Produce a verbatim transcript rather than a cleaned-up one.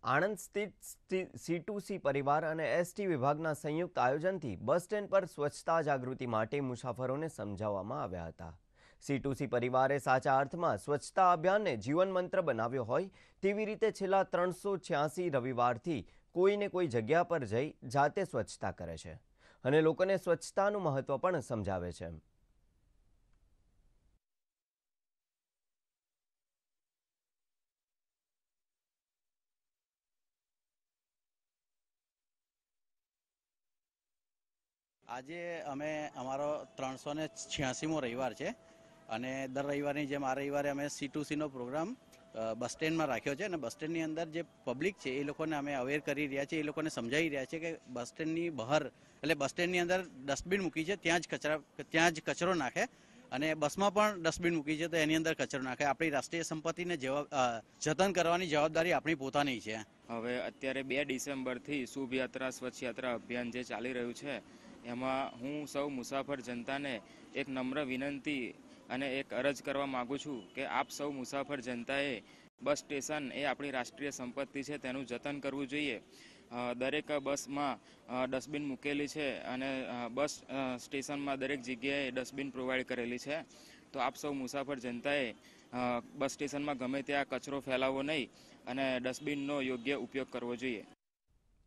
આણંદ સ્થિત C two C પરિવાર અને એસ ટી વિભાગના સંયુક્ત આયોજનથી બસ સ્ટેન્ડ પર સ્વચ્છતા જાગૃતિ માટે મુસાફરોને સમજાવવામાં આવ્યા હતા। સી ટુ સી પરિવારે સાચા અર્થમાં સ્વચ્છતા અભિયાનને જીવન મંત્ર બનાવ્યો હોય તેવી રીતે છેલ્લા ત્રણસો છ્યાસી રવિવારથી કોઈને કોઈ જગ્યા પર જઈ જાતે સ્વચ્છતા કરે છે અને લોકોને સ્વચ્છતાનું મહત્વ પણ સમજાવે છે। આજે અમે અમારો ત્રણસો ને છ્યાસીમો રવિવાર છે અને દર રવિવારની જેમ આ રવિવારે અમે સી ટુ સીનો પ્રોગ્રામ બસ સ્ટેન્ડમાં રાખ્યો છે અને બસ સ્ટેન્ડની અંદર જે પબ્લિક છે એ લોકોને અમે અવેર કરી રહ્યા છીએ, એ લોકોને સમજાવી રહ્યા છીએ કે બસ સ્ટેન્ડની બહાર એટલે બસ સ્ટેન્ડની અંદર ડસ્ટબિન મૂકી છે ત્યાં જ કચરા ત્યાં જ કચરો નાખે અને બસમાં પણ ડસ્ટબિન મૂકી છે તો એની અંદર કચરો નાખે। આપણી રાષ્ટ્રીય સંપત્તિને જતન કરવાની જવાબદારી આપણી પોતાની છે। હવે અત્યારે બે ડિસેમ્બરથી શુભ યાત્રા સ્વચ્છ યાત્રા અભિયાન જે ચાલી રહ્યું છે એમાં હું સૌ મુસાફર જનતાને એક નમ્ર વિનંતી અને એક અરજ કરવા માગું છું કે આપ સૌ મુસાફર જનતાએ બસ સ્ટેશન એ આપણી રાષ્ટ્રીય સંપત્તિ છે તેનું જતન કરવું જોઈએ। દરેક બસમાં ડસ્ટબિન મૂકેલી છે અને બસ સ્ટેશનમાં દરેક જગ્યાએ ડસ્ટબિન પ્રોવાઈડ કરેલી છે, તો આપ સૌ મુસાફર જનતાએ બસ સ્ટેશનમાં ગમે ત્યાં કચરો ફેલાવવો નહીં અને ડસ્ટબિનનો યોગ્ય ઉપયોગ કરવો જોઈએ।